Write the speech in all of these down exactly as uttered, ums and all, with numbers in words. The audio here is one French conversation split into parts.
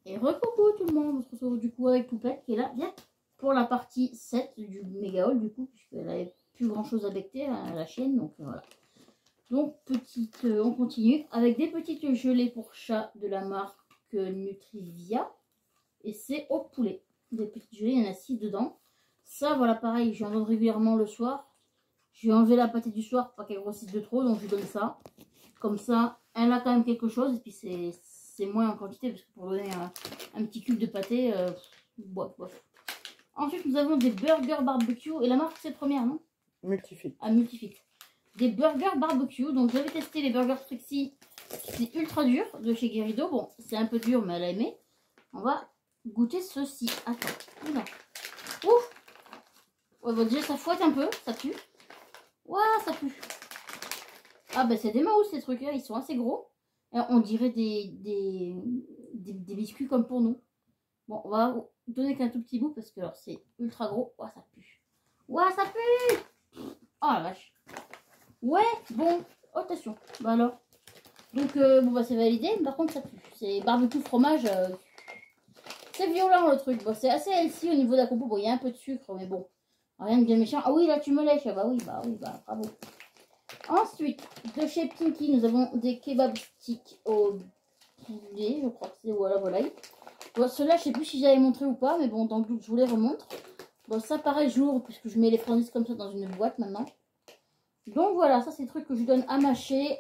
Et recoucou tout le monde, on se retrouve du coup avec Poupette qui est là, bien, pour la partie sept du méga haul du coup, puisqu'elle n'avait plus grand chose à becter à la chienne, donc euh, voilà. Donc petite, euh, on continue avec des petites gelées pour chat de la marque Nutrivia, et c'est au poulet. Des petites gelées, il y en a six dedans. Ça voilà pareil, je en donne régulièrement le soir. Je vais enlever la pâtée du soir pour pas qu'elle grossisse de trop, donc je donne ça. Comme ça, elle a quand même quelque chose, et puis c'est... c'est moins en quantité parce que pour donner un, un petit cube de pâté, euh, bof, bof. Ensuite, nous avons des burgers barbecue. Et la marque, c'est première, non? Multifit. Ah, Multifit. Des burgers barbecue. Donc, j'avais testé les burgers Trixie. C'est ultra dur de chez Guerido. Bon, c'est un peu dur, mais elle a aimé. On va goûter ceci. Attends. Oula. Ouf. Ouais, bon, déjà, ça fouette un peu. Ça pue. Ouah, ça pue. Ah, ben, c'est des mouse, ces trucs-là. Ils sont assez gros. On dirait des, des, des, des biscuits comme pour nous. Bon, on va donner qu'un tout petit bout parce que c'est ultra gros. Ouah, ça pue. Ouah, ça pue. Oh la vache. Ouais, bon. Oh, attention. Bah alors. Donc, euh, bon, bah c'est validé. Par contre, ça pue. C'est barbecue fromage. Euh, c'est violent le truc. Bon, c'est assez healthy au niveau de la compo. Bon, il y a un peu de sucre, mais bon. Rien de bien méchant. Ah oui, là, tu me lèches. Ah bah oui, bah oui, bah bravo. Ensuite, de chez Pinky, nous avons des kebab sticks au poulet, je crois que c'est voilà, voilà. Bon, ceux-là, je sais plus si j'avais montré ou pas, mais bon, dans le doute, je vous les remontre. Bon, ça, pareil, j'ouvre puisque je mets les friandises comme ça dans une boîte maintenant. Donc voilà, ça, c'est le truc que je donne à mâcher.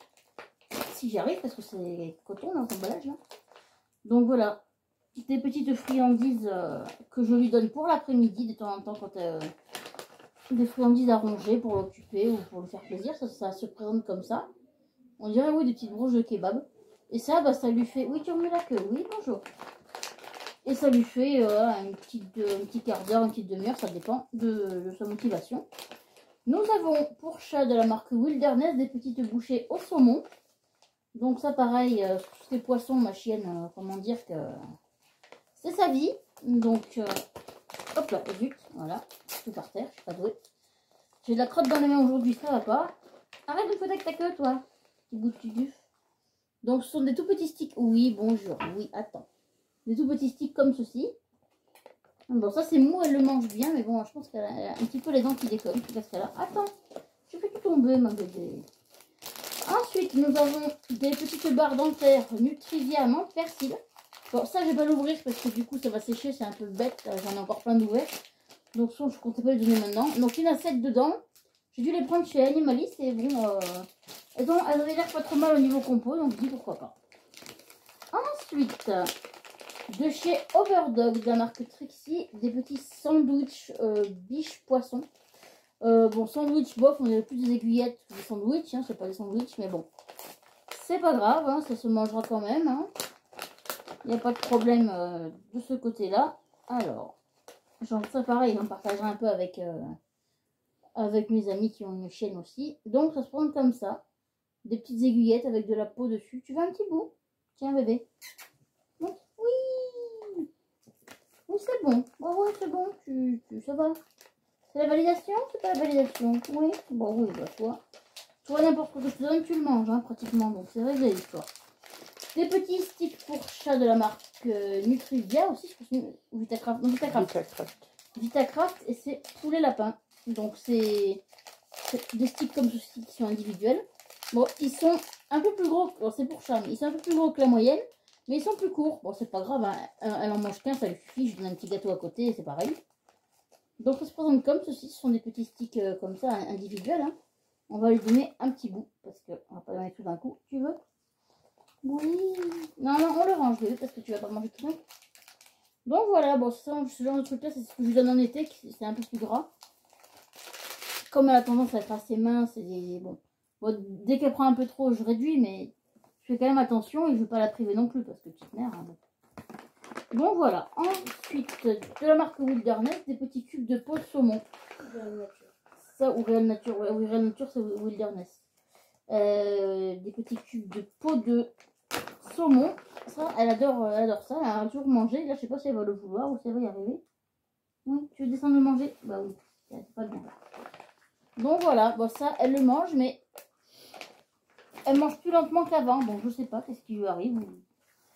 Si j'y arrive, parce que c'est coton, là, l'emballage, là. Donc voilà, des petites friandises euh, que je lui donne pour l'après-midi, de temps en temps, quand euh, des friandises à ronger pour l'occuper ou pour lui faire plaisir. Ça, ça se présente comme ça. On dirait, oui, des petites broches de kebab. Et ça, bah, ça lui fait... Oui, tu remets la queue. Oui, bonjour. Et ça lui fait euh, un, petit, un petit quart d'heure, une petite demi-heure. Ça dépend de, de sa motivation. Nous avons pour chat de la marque Wilderness des petites bouchées au saumon. Donc ça, pareil, euh, tous ces poissons, ma chienne, euh, comment dire que... c'est sa vie. Donc, euh, hop là, zut, voilà. Tout par terre, je suis pas douée. J'ai de la crotte dans les mains aujourd'hui, ça va pas. Arrête de foutre avec ta queue, toi. Petit bout de tuduf. Donc, ce sont des tout petits sticks. Oui, bonjour. Oui, attends. Des tout petits sticks comme ceci. Bon, ça, c'est mou, elle le mange bien. Mais bon, je pense qu'elle a un petit peu les dents qui décollent. Qu'est-ce qu'elle a? Attends. Je fais tout tomber, ma bébé. Ensuite, nous avons des petites barres dentaires Nutrivia menthe persil. Bon, ça, je vais pas l'ouvrir parce que du coup, ça va sécher. C'est un peu bête. J'en ai encore plein d'ouverts. Donc, ça, je comptais pas les donner maintenant. Donc, il y en a sept dedans. J'ai dû les prendre chez Animalist. Et bon... Euh... Elles, ont, elles avaient l'air pas trop mal au niveau compo, donc je dis pourquoi pas. Ensuite, de chez Overdog, de la marque Trixie, des petits sandwichs euh, biche poisson. Euh, bon, sandwich, bof, on dirait plus des aiguillettes que des sandwichs, hein, c'est pas des sandwichs, mais bon. C'est pas grave, hein, ça se mangera quand même. Hein. Il n'y a pas de problème euh, de ce côté-là. Alors, genre ça pareil, on partagera un peu avec, euh, avec mes amis qui ont une chienne aussi. Donc, ça se prend comme ça. Des petites aiguillettes avec de la peau dessus. Tu veux un petit bout? Tiens, bébé. Oui. Oui, c'est bon. Oh, ouais, c'est bon. Tu, tu, ça va. C'est la validation? C'est pas la validation? Oui. Bon, oui, bah, toi. Toi, n'importe quoi que je te donne, tu le manges, hein, pratiquement. Donc, c'est réglé l'histoire. Des petits sticks pour chat de la marque euh, Nutrivia aussi. Je pense que Vitacraft. Non, Vitacraft. Vitacraft. Vitacraft. Et c'est poulet lapin. Donc, c'est des sticks comme ceci qui sont individuels. Bon, ils sont un peu plus gros, c'est pour chat, mais ils sont un peu plus gros que la moyenne, mais ils sont plus courts. Bon, c'est pas grave, hein. Elle en mange qu'un, ça lui suffit. Je donne un petit gâteau à côté, c'est pareil. Donc, ça se présente comme ceci. Ce sont des petits sticks euh, comme ça, individuels. Hein. On va lui donner un petit bout, parce qu'on va pas donner tout d'un coup. Tu veux? Oui. Non, non, on le range, bébé, parce que tu vas pas manger tout d'un coup. Donc, voilà, bon, ça, ce genre de truc-là, c'est ce que je lui donne en été, c'est un peu plus gras. Comme elle a tendance à être assez mince, et bon. Bon, dès qu'elle prend un peu trop, je réduis, mais je fais quand même attention et je ne veux pas la priver non plus parce que petite mère. Hein, bon. Donc voilà. Ensuite, de la marque Wilderness, des petits cubes de peau de saumon. Ça, ou Réelle Nature, ouais, oui, Réelle Nature, c'est Wilderness. Euh, des petits cubes de peau de saumon. Ça, elle adore, elle adore ça. Elle a toujours mangé. Là, je sais pas si elle va le vouloir ou si elle va y arriver. Oui, tu veux descendre le manger? Bah oui, c'est pas bien. Donc voilà, bon ça, elle le mange, mais elle mange plus lentement qu'avant. Bon, je sais pas, qu'est-ce qui lui arrive.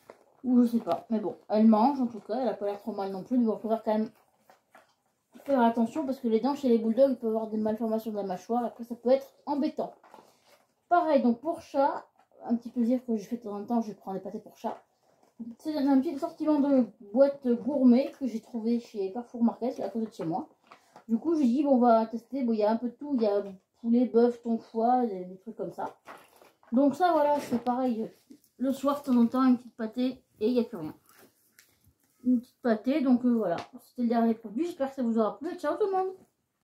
Ou je sais pas. Mais bon, elle mange en tout cas. Elle a pas l'air trop mal non plus. Mais bon, il faut faire quand même faire attention parce que les dents chez les bulldogs, ils peuvent avoir des malformations de la mâchoire. Après, ça peut être embêtant. Pareil, donc pour chat, un petit plaisir que je fais de temps en temps, je prends des pâtés pour chat. C'est un petit assortiment de boîtes gourmet que j'ai trouvé chez Carrefour Market, à côté de chez moi. Du coup, j'ai dit, bon, on va tester. Bon, il y a un peu de tout. Il y a poulet, bœuf, thon, foie, des, des trucs comme ça. Donc ça, voilà, c'est pareil. Le soir, de temps en temps, une petite pâtée et il n'y a plus rien. Une petite pâtée, donc euh, voilà. C'était le dernier produit. J'espère que ça vous aura plu. Ciao tout le monde!